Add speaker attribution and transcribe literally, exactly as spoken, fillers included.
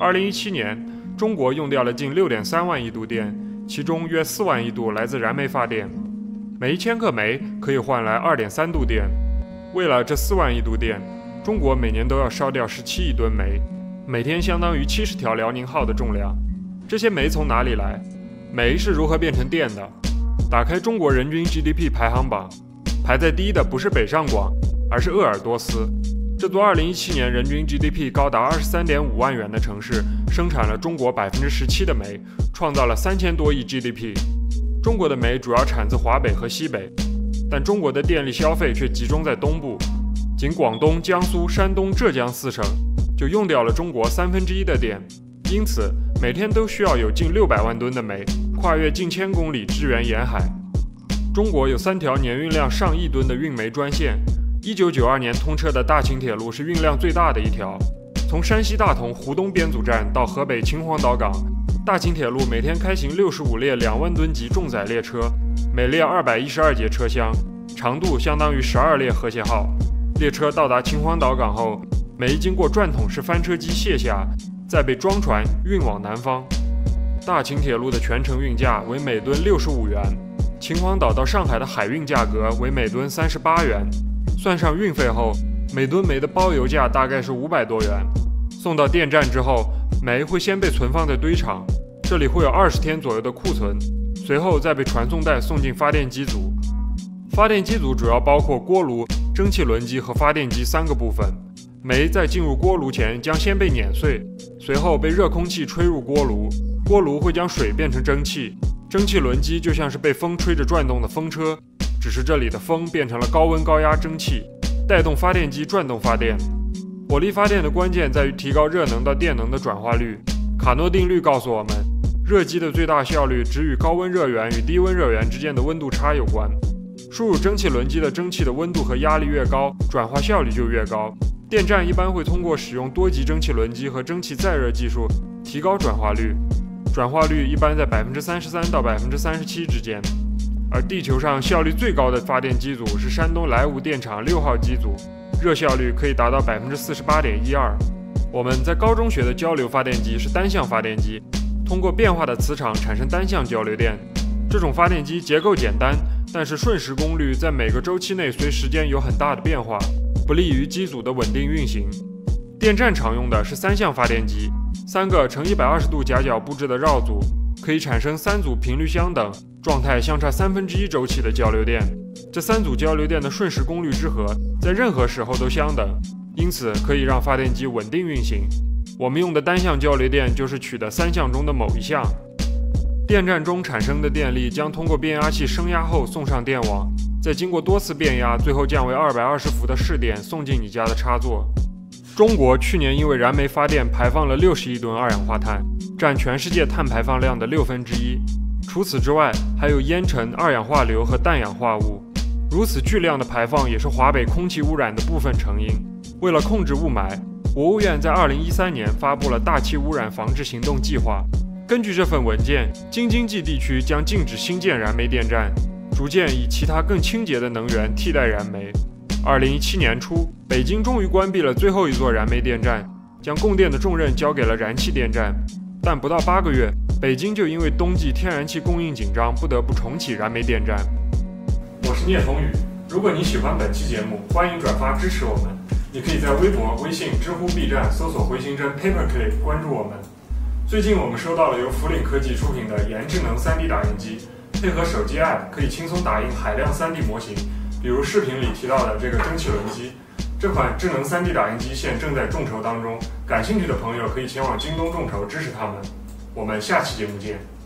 Speaker 1: 二零一七年，中国用掉了近 六点三万亿度电，其中约四万亿度来自燃煤发电。每一千克煤可以换来 二点三度电。为了这四万亿度电，中国每年都要烧掉十七亿吨煤，每天相当于七十条辽宁号的重量。这些煤从哪里来？煤是如何变成电的？打开中国人均 G D P 排行榜，排在第一的不是北上广，而是鄂尔多斯。这座二零一七年人均 G D P 高达二十三点五万元的城市，生产了中国 百分之十七 的煤，创造了三千多亿 G D P。中国的煤主要产自华北和西北，但中国的电力消费却集中在东部。仅广东、江苏、山东、浙江四省就用掉了中国三分之一的电，因此每天都需要有近六百万吨的煤跨越近千公里支援沿海。中国有三条年运量上亿吨的运煤专线，一九九二年通车的大秦铁路是运量最大的一条。从山西大同湖东编组站到河北秦皇岛港，大秦铁路每天开行六十五列两万吨级重载列车，每列二百一十二节车厢，长度相当于十二列和谐号。列车到达秦皇岛港后，煤经过转筒式翻车机卸下，再被装船运往南方。大秦铁路的全程运价为每吨六十五元，秦皇岛到上海的海运价格为每吨三十八元，算上运费后，每吨煤的包邮价大概是五百多元。送到电站之后，煤会先被存放在堆场，这里会有二十天左右的库存，随后再被传送带送进发电机组。发电机组主要包括锅炉、蒸汽轮机和发电机三个部分。煤在进入锅炉前将先被碾碎，随后被热空气吹入锅炉，锅炉会将水变成蒸汽。蒸汽轮机就像是被风吹着转动的风车，只是这里的风变成了高温高压蒸汽，带动发电机转动发电。火力发电的关键在于提高热能到电能的转化率。卡诺定律告诉我们，热机的最大效率只与高温热源与低温热源之间的温度差有关。输入蒸汽轮机的蒸汽的温度和压力越高，转化效率就越高。电站一般会通过使用多级蒸汽轮机和蒸汽再热技术提高转化率，转化率一般在 百分之三十三 到 百分之三十七 之间。而地球上效率最高的发电机组是山东莱芜电厂六号机组，热效率可以达到 百分之四十八点一二。我们在高中学的交流发电机是单向发电机，通过变化的磁场产生单向交流电。这种发电机结构简单，但是瞬时功率在每个周期内随时间有很大的变化，不利于机组的稳定运行。电站常用的是三相发电机，三个呈一百二十度夹角布置的绕组，可以产生三组频率相等、状态相差三分之一周期的交流电。这三组交流电的瞬时功率之和在任何时候都相等，因此可以让发电机稳定运行。我们用的单向交流电就是取的三项中的某一项。电站中产生的电力将通过变压器升压后送上电网，再经过多次变压，最后降为二百二十伏的市电送进你家的插座。中国去年因为燃煤发电排放了六十亿吨二氧化碳，占全世界碳排放量的六分之一。除此之外，还有烟尘、二氧化硫和氮氧化物。如此巨量的排放也是华北空气污染的部分成因。为了控制雾霾，国务院在二零一三年发布了大气污染防治行动计划。根据这份文件，京津冀地区将禁止新建燃煤电站，逐渐以其他更清洁的能源替代燃煤。二零一七年初，北京终于关闭了最后一座燃煤电站，将供电的重任交给了燃气电站。但不到八个月，北京就因为冬季天然气供应紧张，不得不重启燃煤电站。我是聂风雨，如果你喜欢本期节目，欢迎转发支持我们。你可以在微博、微信、知乎、B 站搜索回形针 Paperclip 关注我们。最近我们收到了由福岭科技出品的研智能 三 D 打印机，配合手机 App 可以轻松打印海量 三 D 模型，比如视频里提到的这个蒸汽轮机。这款智能 三 D 打印机现正在众筹当中，感兴趣的朋友可以前往京东众筹支持他们。我们下期节目见。